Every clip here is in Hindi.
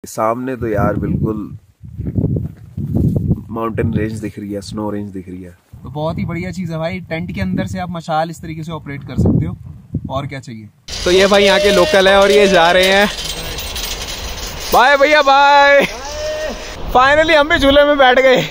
सामने तो यार बिल्कुल माउंटेन रेंज दिख रही है, स्नो रेंज दिख रही है। तो बहुत ही बढ़िया चीज़ है भाई, टेंट के अंदर से आप मशाल इस तरीके से ऑपरेट कर सकते हो, और क्या चाहिए। तो ये भाई यहाँ के लोकल है और ये जा रहे हैं। बाय भैया बाय। फाइनली हम भी झूले में बैठ गए।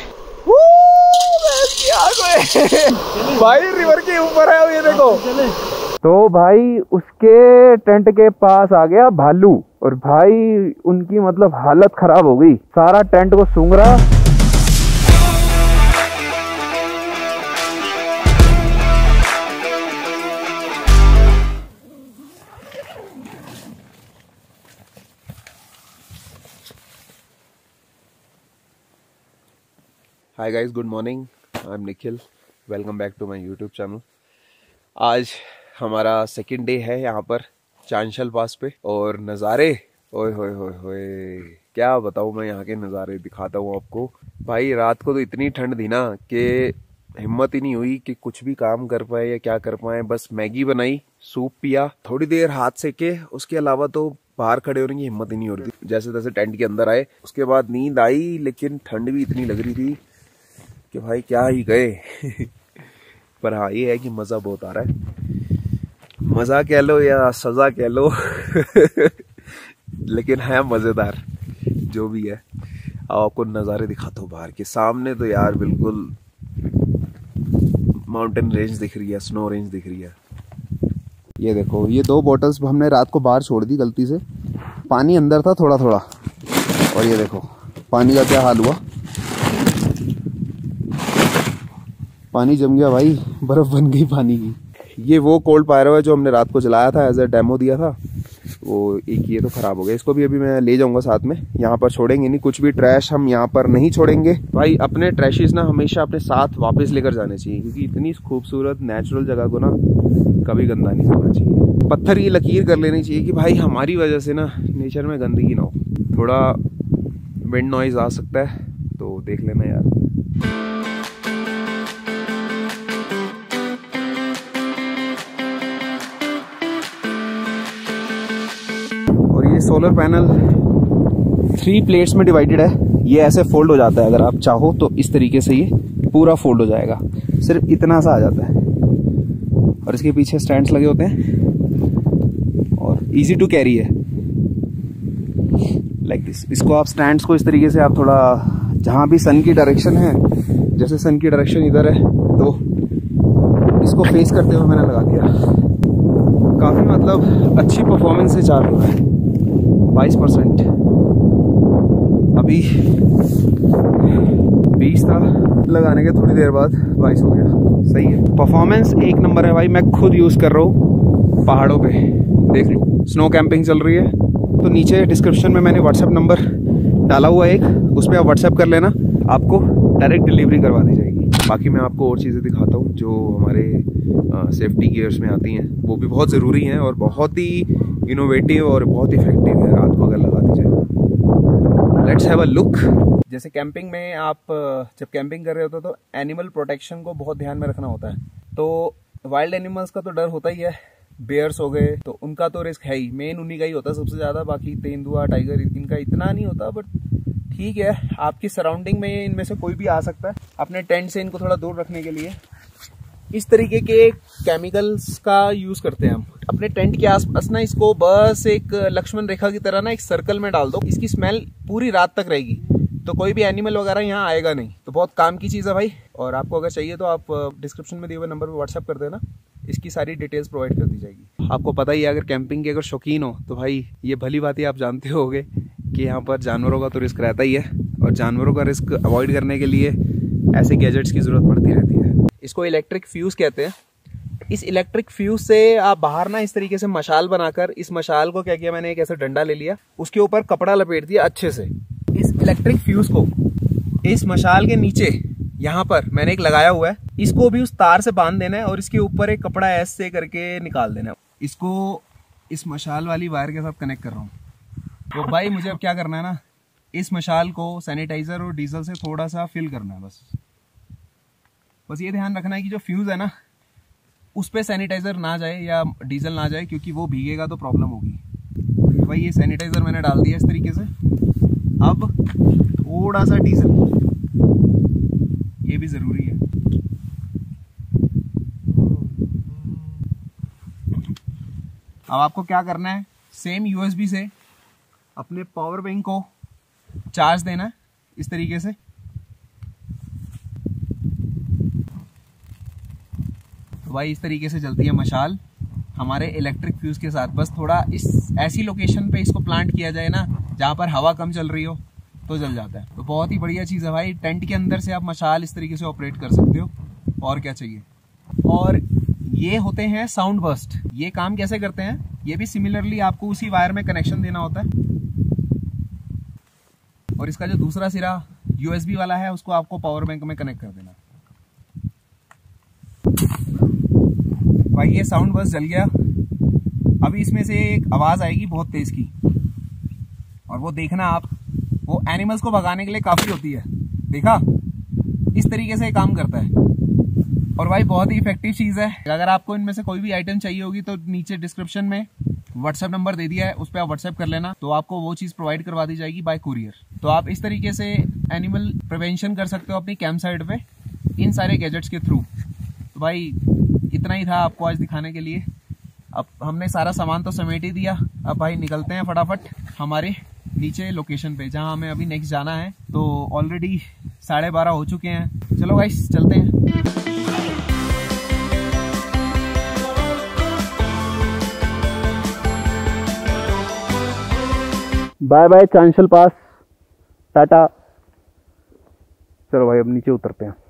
भाई रिवर के ऊपर है ये देखो। तो भाई उसके टेंट के पास आ गया भालू, और भाई उनकी मतलब हालत खराब हो गई, सारा टेंट को सूंघ रहा। Hi guys, good morning, I am Nikhil, welcome back to my YouTube channel. आज हमारा सेकंड डे है यहाँ पर चांशल पास पे, और नज़ारे ओए होए होए होए, क्या बताऊँ मैं, यहाँ के नज़ारे दिखाता हूँ आपको। भाई रात को तो इतनी ठंड थी ना कि हिम्मत ही नहीं हुई कि कुछ भी काम कर पाए या क्या कर पाए। बस मैगी बनाई, सूप पिया, थोड़ी देर हाथ सेके, उसके अलावा तो बाहर खड़े होने की हिम्मत ही नहीं हो रही थी। जैसे तैसे टेंट के अंदर आए, उसके बाद नींद आई, लेकिन ठंड भी इतनी लग रही थी कि भाई क्या ही गए। पर हाँ, ये है कि मज़ा बहुत आ रहा है, मज़ा कह लो या सज़ा कह लो। लेकिन है मज़ेदार जो भी है। अब आपको नज़ारे दिखाता हूँ बाहर के। सामने तो यार बिल्कुल माउंटेन रेंज दिख रही है, स्नो रेंज दिख रही है। ये देखो, ये 2 बॉटल्स हमने रात को बाहर छोड़ दी गलती से, पानी अंदर था थोड़ा थोड़ा, और ये देखो पानी का क्या हाल हुआ, पानी जम गया भाई, बर्फ बन गई पानी की। ये वो कोल्ड पायरो है जो हमने रात को जलाया था, एज ए डेमो दिया था, वो एक ये तो खराब हो गया। इसको भी अभी मैं ले जाऊंगा साथ में, यहाँ पर छोड़ेंगे नहीं, कुछ भी ट्रैश हम यहाँ पर नहीं छोड़ेंगे। भाई अपने ट्रैशेस ना हमेशा अपने साथ वापस लेकर जाने चाहिए, क्योंकि इतनी खूबसूरत नेचुरल जगह को ना कभी गंदा नहीं करना चाहिए। पत्थर की लकीर कर लेनी चाहिए कि भाई हमारी वजह से ना नेचर में गंदगी ना हो। थोड़ा विंड नॉइज आ सकता है तो देख लेना यार। सोलर पैनल 3 प्लेट्स में डिवाइडेड है। ये ऐसे फोल्ड हो जाता है, अगर आप चाहो तो इस तरीके से ये पूरा फोल्ड हो जाएगा, सिर्फ इतना सा आ जाता है। और इसके पीछे स्टैंड्स लगे होते हैं और इजी टू कैरी है, लाइक दिस। इसको आप स्टैंड्स को इस तरीके से आप थोड़ा, जहाँ भी सन की डायरेक्शन है, जैसे सन की डायरेक्शन इधर है तो इसको फेस करते हुए मैंने लगा दिया। काफ़ी मतलब अच्छी परफॉर्मेंस से चार्ज हुआ है, 22%। अभी 20 था, लगाने के थोड़ी देर बाद 22 हो गया। सही है, परफॉर्मेंस एक नंबर है भाई। मैं खुद यूज़ कर रहा हूँ पहाड़ों पे, देख लो। स्नो कैंपिंग चल रही है, तो नीचे डिस्क्रिप्शन में मैंने व्हाट्सएप नंबर डाला हुआ है एक, उस पर आप व्हाट्सएप कर लेना, आपको डायरेक्ट डिलीवरी करवा दी जाएगी। बाकी मैं आपको और चीज़ें दिखाता हूँ जो हमारे सेफ्टी गियर्स में आती हैं, वो भी बहुत ज़रूरी हैं और बहुत ही इनोवेटिव और बहुत इफेक्टिव है, रात को अगर लगा दी जाए। Let's have a look. जैसे कैंपिंग में आप जब कैंपिंग कर रहे होते हो तो एनिमल प्रोटेक्शन को बहुत ध्यान में रखना होता है। तो वाइल्ड एनिमल्स का तो डर होता ही है, बेयर्स हो गए तो उनका तो रिस्क है ही, मेन उन्हीं का ही होता है सबसे ज़्यादा। बाकी तेंदुआ, टाइगर, इनका इतना नहीं होता, बट ठीक है, आपकी सराउंडिंग में इनमें से कोई भी आ सकता है। अपने टेंट से इनको थोड़ा दूर रखने के लिए इस तरीके के केमिकल्स का यूज करते हैं हम अपने टेंट के आसपास ना। इसको बस एक लक्ष्मण रेखा की तरह ना एक सर्कल में डाल दो, इसकी स्मेल पूरी रात तक रहेगी, तो कोई भी एनिमल वगैरह यहाँ आएगा नहीं। तो बहुत काम की चीज़ है भाई। और आपको अगर चाहिए तो आप डिस्क्रिप्शन में दिए हुए नंबर पर व्हाट्सएप कर देना, इसकी सारी डिटेल्स प्रोवाइड कर दी जाएगी। आपको पता ही है, अगर कैंपिंग के अगर शौकीन हो तो भाई ये भली बात ही आप जानते होगे कि यहाँ पर जानवरों का तो रिस्क रहता ही है, और जानवरों का रिस्क अवॉइड करने के लिए ऐसे गैजेट्स की ज़रूरत पड़ती रहती है। इसको इलेक्ट्रिक फ्यूज़ कहते हैं। इस इलेक्ट्रिक फ्यूज से आप बाहर ना इस तरीके से मशाल बनाकर, इस मशाल को क्या किया मैंने, एक ऐसा डंडा ले लिया, उसके ऊपर कपड़ा लपेट दिया अच्छे से। इस इलेक्ट्रिक फ्यूज को इस मशाल के नीचे यहाँ पर मैंने एक लगाया हुआ है, इसको भी उस तार से बांध देना है और इसके ऊपर एक कपड़ा ऐसे करके निकाल देना है। इसको इस मशाल वाली वायर के साथ कनेक्ट कर रहा हूँ। तो भाई मुझे अब क्या करना है ना, इस मशाल को सैनिटाइजर और डीजल से थोड़ा सा फिल करना है। बस ये ध्यान रखना है कि जो फ्यूज है ना उस पे सैनिटाइजर ना जाए या डीजल ना जाए, क्योंकि वो भीगेगा तो प्रॉब्लम होगी। भाई ये सैनिटाइजर मैंने डाल दिया इस तरीके से। अब थोड़ा सा डीजल, ये भी जरूरी है। अब आपको क्या करना है, सेम यूएसबी से अपने पावर बैंक को चार्ज देना है इस तरीके से। तो भाई इस तरीके से जलती है मशाल हमारे इलेक्ट्रिक फ्यूज के साथ। बस थोड़ा इस ऐसी लोकेशन पे इसको प्लांट किया जाए ना जहाँ पर हवा कम चल रही हो तो जल जाता है। तो बहुत ही बढ़िया चीज़ है भाई। टेंट के अंदर से आप मशाल इस तरीके से ऑपरेट कर सकते हो, और क्या चाहिए। और ये होते हैं साउंड बर्स्ट। ये काम कैसे करते हैं, ये भी सिमिलरली आपको उसी वायर में कनेक्शन देना होता है, और इसका जो दूसरा सिरा यूएसबी वाला है उसको आपको पावर बैंक में कनेक्ट कर देना। भाई ये साउंड बर्स्ट जल गया। अभी इसमें से एक आवाज आएगी बहुत तेज की, और वो देखना आप, वो एनिमल्स को भगाने के लिए काफी होती है। देखा, इस तरीके से काम करता है, और भाई बहुत ही इफेक्टिव चीज है। अगर आपको इनमें से कोई भी आइटम चाहिए होगी तो नीचे डिस्क्रिप्शन में व्हाट्सएप नंबर दे दिया है, उस पर आप व्हाट्सएप कर लेना, तो आपको वो चीज प्रोवाइड करवा दी जाएगी बाय कुरियर। तो आप इस तरीके से एनिमल प्रिवेंशन कर सकते हो अपनी कैंप साइट पे इन सारे गैजेट्स के थ्रू। तो भाई इतना ही था आपको आज दिखाने के लिए। अब हमने सारा सामान तो समेट ही दिया। अब भाई निकलते हैं फटाफट हमारे नीचे लोकेशन पे जहां हमें अभी नेक्स्ट जाना है। तो ऑलरेडी 12:30 हो चुके हैं। चलो गाइस चलते हैं। Bye bye Chanshal pass, tata. चलो भाई अब नीचे उतरते हैं।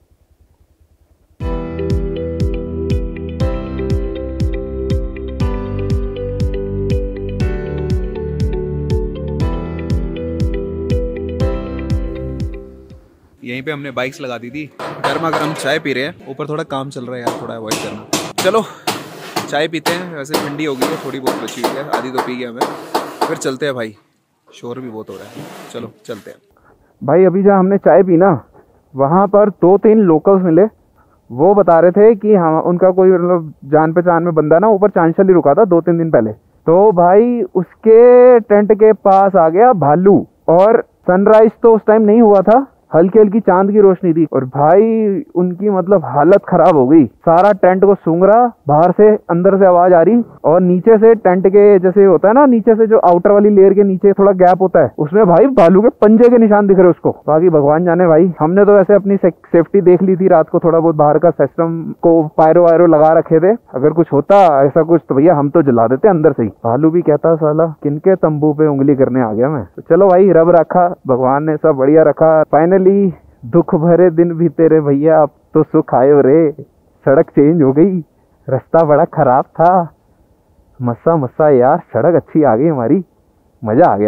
यहीं पे हमने बाइक्स लगा दी थी। गर्मा गर्म चाय पी रहे हैं, ऊपर थोड़ा काम चल रहा है यार, थोड़ा अवॉइड करना। चलो चाय पीते हैं। वैसे ठंडी हो गई है, थोड़ी बहुत बची हुई है, आधी तो पी गया मैं। फिर चलते हैं भाई, शोर भी बहुत हो रहा है। चलो चलते हैं भाई। अभी जहाँ हमने चाय पी ना, वहाँ पर 2-3 लोकल्स मिले। वो बता रहे थे कि हाँ उनका कोई मतलब जान पहचान में बंदा ना ऊपर चांशल ही रुका था 2-3 दिन पहले। तो भाई उसके टेंट के पास आ गया भालू, और सनराइज तो उस टाइम नहीं हुआ था, हल्की हल्की चांद की रोशनी थी, और भाई उनकी मतलब हालत खराब हो गई। सारा टेंट को सूंघ रहा, बाहर से अंदर से आवाज आ रही, और नीचे से टेंट के जैसे होता है ना, नीचे से जो आउटर वाली लेयर के नीचे थोड़ा गैप होता है, उसमें भाई भालू के पंजे के निशान दिख रहे उसको। बाकी भगवान जाने भाई। हमने तो वैसे अपनी सेफ्टी देख ली थी, रात को थोड़ा बहुत बाहर का सिस्टम को पायरो वायरो लगा रखे थे। अगर कुछ होता ऐसा कुछ तो भैया हम तो जला देते अंदर से ही। भालू भी कहता साला किनके तंबू पे उंगली करने आ गया मैं। तो चलो भाई, रब रखा, भगवान ने सब बढ़िया रखा। फाइनली दुख भरे दिन भी तेरे भैया, अब तो सुख आयो रे। सड़क चेंज हो गई, रास्ता बड़ा खराब था, मस्सा मस्सा यार, सड़क अच्छी आ गई हमारी, मजा आ गया।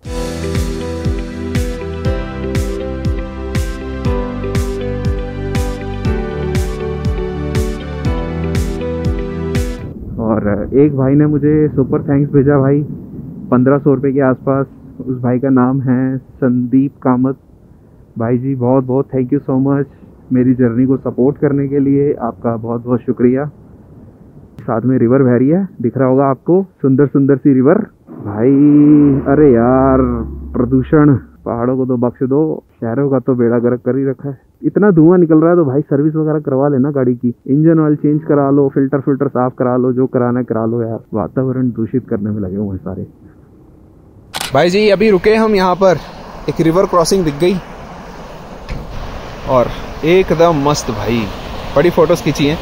और एक भाई ने मुझे सुपर थैंक्स भेजा भाई, 1500 रुपये के आसपास। उस भाई का नाम है संदीप कामत। भाई जी बहुत बहुत थैंक यू सो मच, मेरी जर्नी को सपोर्ट करने के लिए आपका बहुत बहुत शुक्रिया। साथ में रिवर बह रही है, दिख रहा होगा आपको, सुंदर सुंदर सी रिवर भाई। अरे यार प्रदूषण, पहाड़ों को तो बख्श दो, शहरों का तो बेड़ा गर्क कर ही रखा है। इतना धुआं निकल रहा है तो भाई सर्विस वगैरह करवा लेना गाड़ी की, इंजन ऑयल चेंज करा लो, फिल्टर साफ करा लो, जो कराना है करा लो यार। वातावरण दूषित करने में लगे हुए हैं सारे। भाई जी अभी रुके हम यहाँ पर, एक रिवर क्रॉसिंग दिख गई और एकदम मस्त भाई, बड़ी फोटोज खींची हैं।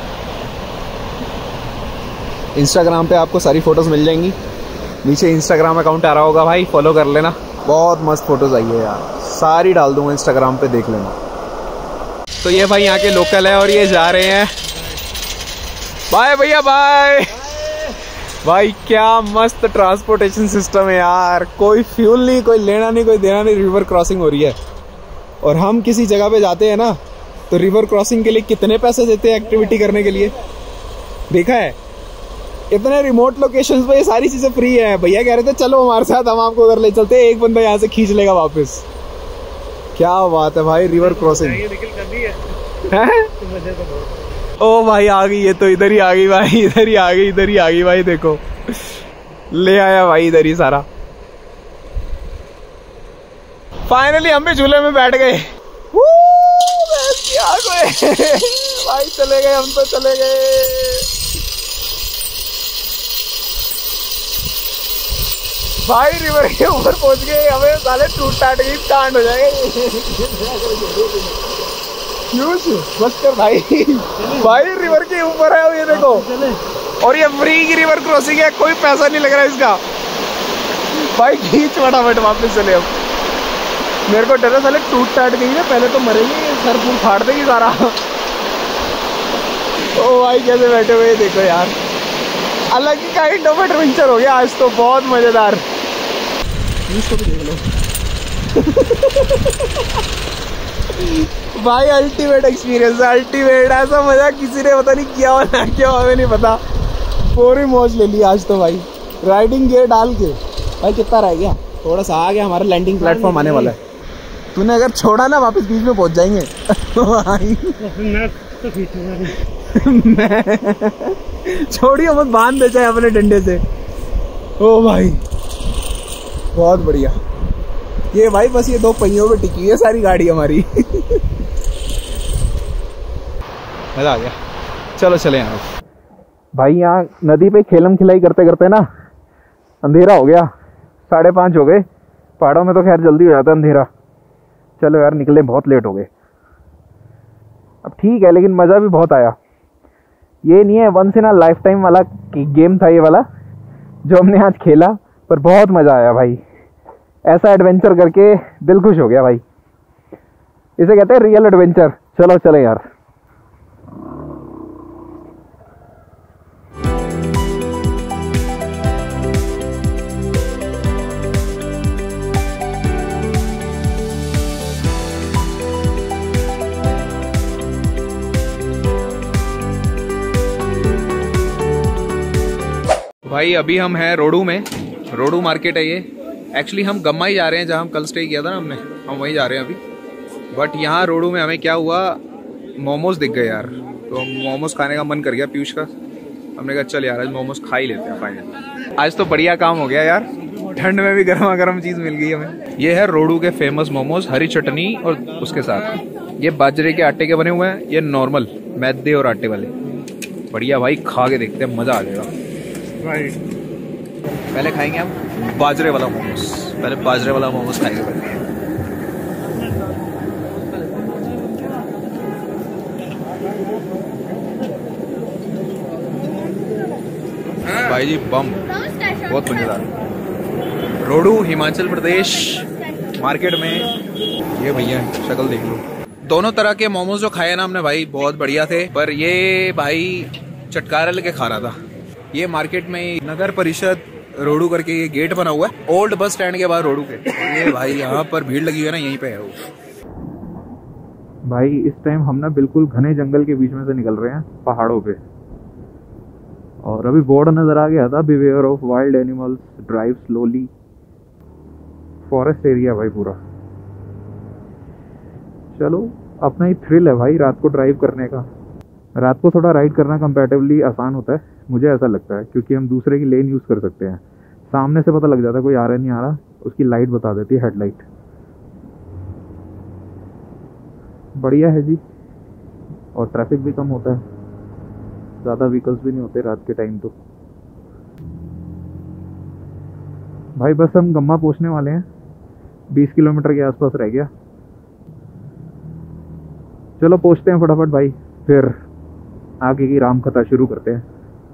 इंस्टाग्राम पे आपको सारी फोटोज मिल जाएंगी, नीचे इंस्टाग्राम अकाउंट आ रहा होगा भाई, फॉलो कर लेना। बहुत मस्त फोटोज आई है यार, सारी डाल दूंगा इंस्टाग्राम पे, देख लेना। तो ये भाई यहाँ के लोकल है और ये जा रहे हैं। बाय भैया बाय। भाई क्या मस्त ट्रांसपोर्टेशन सिस्टम है यार, कोई फ्यूल नहीं, कोई लेना नहीं, कोई देना नहीं, रिवर क्रॉसिंग हो रही है। और हम किसी जगह पे जाते हैं ना तो रिवर क्रॉसिंग के लिए कितने पैसे देते हैं एक्टिविटी करने के लिए, देखा है? इतने रिमोट लोकेशंस पे ये सारी चीजें फ्री है। भैया कह रहे थे चलो हमारे साथ, हम आपको कर ले चलते, एक बंदा यहाँ से खींच लेगा वापस। क्या बात है भाई, रिवर क्रॉसिंग ओ भाई आ गई, ये तो इधर ही आ गई भाई, इधर ही आ गई, इधर ही आ गई भाई। देखो ले आया भाई इधर ही सारा। फाइनली हम भी झूले में बैठ गए। भाई चले गए, हम तो चले गए। भाई रिवर के ऊपर पहुंच गए, हमें साले टूट टाट गई, कांड हो जाएगा। बस कर भाई। भाई रिवर के ऊपर है ये देखो, और ये फ्री की रिवर क्रॉसिंग है, कोई पैसा नहीं लग रहा है इसका। भाई खींच फटाफट वापस चले। अब मेरे को डर है साले टूट टाट गई है, पहले तो मरेंगे, सर फूल फाड़ देगी सारा। ओ भाई कैसे बैठे हुए देखो यार, अलग ही काइंड ऑफ एडवेंचर हो गया आज तो, बहुत मजेदार। इसको भी देख लो। भाई अल्टीमेट एक्सपीरियंस, अल्टीमेट। ऐसा मजा किसी ने पता नहीं किया और ना किया, हमें नहीं पता। पूरी मौज ले ली आज तो भाई, राइडिंग गियर डाल के। भाई कितना रह गया? थोड़ा सा आ गया, हमारा लैंडिंग प्लेटफॉर्म आने वाला है। तूने अगर छोड़ा ना वापस बीच में पहुंच जाएंगे। छोड़िए मत, बांध दे चाहे अपने डंडे से। ओ भाई बहुत बढ़िया। ये भाई बस ये 2 पहियों पे टिकी है सारी गाड़ी हमारी। मजा आ गया। चलो चले यहाँ भाई। यहाँ नदी पे खेलम खिलाई करते करते ना अंधेरा हो गया, 5:30 हो गए। पहाड़ों में तो खैर जल्दी हो जाता है अंधेरा। चलो यार निकले, बहुत लेट हो गए। अब ठीक है, लेकिन मज़ा भी बहुत आया। ये नहीं है once in a lifetime वाला गेम था ये वाला जो हमने आज खेला, पर बहुत मज़ा आया भाई। ऐसा एडवेंचर करके दिल खुश हो गया भाई। इसे कहते हैं रियल एडवेंचर। चलो चले यार। भाई अभी हम हैं रोडू में, रोडू मार्केट है ये। एक्चुअली हम गम्मा ही जा रहे हैं, जहाँ हम कल स्टे किया था ना हमने, हम वहीं जा रहे हैं अभी। बट यहाँ रोडू में हमें क्या हुआ, मोमोज दिख गए यार, तो मोमोज खाने का मन कर गया पीयूष का। हमने कहा चल यार आज मोमोज खा ही लेते हैं फाइनल। आज तो बढ़िया काम हो गया यार, ठंड में भी गर्मा गर्म चीज़ मिल गई हमें। ये है रोडू के फेमस मोमोज, हरी चटनी और उसके साथ ये बाजरे के आटे के बने हुए हैं, ये नॉर्मल मैदे और आटे वाले। बढ़िया भाई, खा के देखते हैं, मज़ा आ जाएगा। पहले खाएंगे हम बाजरे वाला मोमोज, पहले बाजरे वाला मोमोज खाएंगे भाई जी। बम बहुत मजेदार। रोडू हिमाचल प्रदेश मार्केट में। ये भैया शक्ल देख लो। दोनों तरह के मोमोज जो खाए ना हमने भाई बहुत बढ़िया थे, पर ये भाई चटकारा लेके खा रहा था। ये मार्केट में नगर परिषद रोडू करके ये गेट बना हुआ है, ओल्ड बस स्टैंड के बाद रोडू के। ये भाई यहाँ पर भीड़ लगी हुई है ना, यहीं पे है वो। भाई इस टाइम हम ना बिल्कुल घने जंगल के बीच में से निकल रहे हैं पहाड़ों पे, और अभी बोर्ड नजर आ गया था, beware of wild animals, drive slowly. Forest area भाई पूरा। चलो अपना ही थ्रिल है भाई रात को ड्राइव करने का। रात को थोड़ा राइड करना कंपैरेटिवली आसान होता है, मुझे ऐसा लगता है, क्योंकि हम दूसरे की लेन यूज़ कर सकते हैं। सामने से पता लग जाता है कोई आ रहा नहीं आ रहा, उसकी लाइट बता देती है, हेडलाइट। बढ़िया है जी, और ट्रैफिक भी कम होता है, ज़्यादा व्हीकल्स भी नहीं होते रात के टाइम। तो भाई बस हम गम्मा पहुंचने वाले हैं, 20 किलोमीटर के आसपास रह गया। चलो पहुंचते हैं फटाफट भाई, फिर आगे की राम कथा शुरू करते हैं।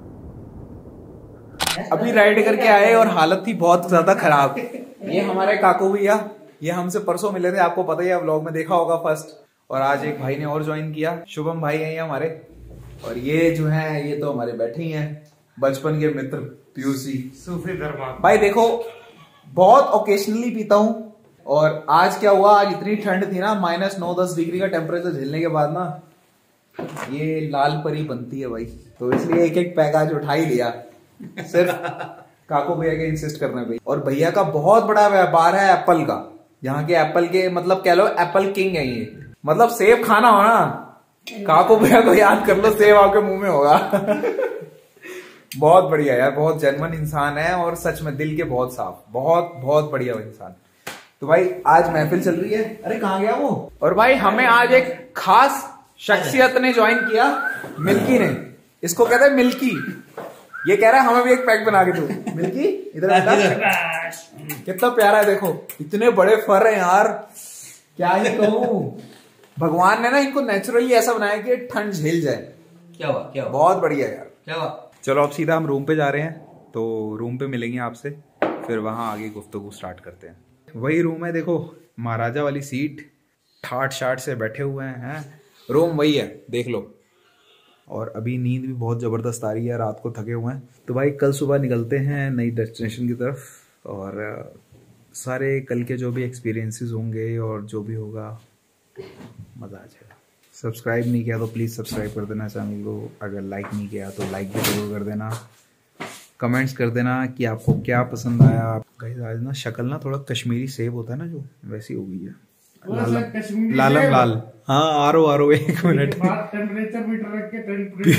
अभी राइड करके आए और हालत थी बहुत ज्यादा खराब। ये हमारे काकू भैया, ये हमसे परसों मिले थे, आपको पता ही है, व्लॉग में देखा होगा फर्स्ट। और आज एक भाई ने और ज्वाइन किया, शुभम भाई हैं ये हमारे। और ये जो है ये तो हमारे बैठे ही हैं बचपन के मित्र पीयूसी सूफी धर्मा। भाई देखो बहुत ओकेशनली पीता हूँ, और आज क्या हुआ, आज इतनी ठंड थी ना, -9-10 डिग्री का टेम्परेचर झेलने के बाद ना ये लाल परी बनती है भाई। तो इसलिए एक एक पैक आज उठा ही लिया, सिर्फ काको भैया के इंसिस्ट करने पे। और भैया का बहुत बड़ा व्यापार है एप्पल का, यहाँ के एप्पल के मतलब कह लो एप्पल किंग है ये। मतलब सेब खाना हो ना, काको भैया को याद कर लो, सेब आपके मुंह में होगा। बहुत बढ़िया यार, बहुत जेन्युइन इंसान है और सच में दिल के बहुत साफ, बहुत बहुत बढ़िया इंसान। तो भाई आज महफिल चल रही है। अरे कहाँ गया वो? और भाई हमें आज एक खास शख्सियत ने ज्वाइन किया, मिल्की ने। इसको कहते हैं मिल्की। ये कह रहा है हमें भी एक पैक बना के दो। मिल्की इधर कितना प्यारा है, देखो इतने बड़े फर है यार, क्या ही कहूं। भगवान ने ना इनको नेचुरली ऐसा बनाया कि ठंड झेल जाए। क्या हुआ? क्या हुआ? बहुत बढ़िया यार। क्या हुआ? चलो अब सीधा हम रूम पे जा रहे हैं, तो रूम पे मिलेंगे आपसे, फिर वहां आगे गुफ्तगू स्टार्ट करते हैं। वही रूम है, देखो महाराजा वाली सीट, ठाट शाट से बैठे हुए हैं। रूम वही है, देख लो। और अभी नींद भी बहुत ज़बरदस्त आ रही है, रात को थके हुए हैं। तो भाई कल सुबह निकलते हैं नई डेस्टिनेशन की तरफ, और सारे कल के जो भी एक्सपीरियंसेस होंगे और जो भी होगा मज़ा आ जाएगा। सब्सक्राइब नहीं किया तो प्लीज़ सब्सक्राइब कर देना चैनल को, अगर लाइक नहीं किया तो लाइक भी जरूर कर देना। कमेंट्स कर देना कि आपको क्या पसंद आया। गाइस आज ना शक्ल ना थोड़ा कश्मीरी सेब होता है ना जो, वैसी हो गई है। लालम लाल। हाँ आरो 1 मिनट। टेम्परेचर मीटर रख के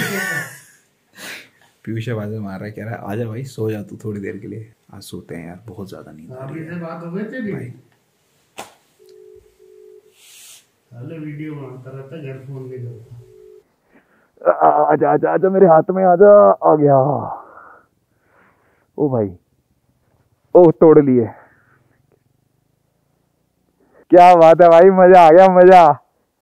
पीयूष आवाज़ मार रहा है, कह रहा है आजा भाई सो जा तू थोड़ी देर के लिए। आज सोते हैं यार, बहुत ज्यादा नींद आ रही है। बात हो गई थी भाई वीडियो बनाता रहता, घर फोन नहीं करता। आजा आजा आजा मेरे हाथ में आजा। आ गया। ओ भाई, ओ तोड़ लिए। क्या बात है भाई, मजा आ गया, मजा।